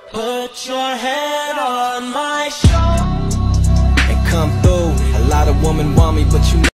Put your head on my shoulder and come through. A lot of women want me, but you know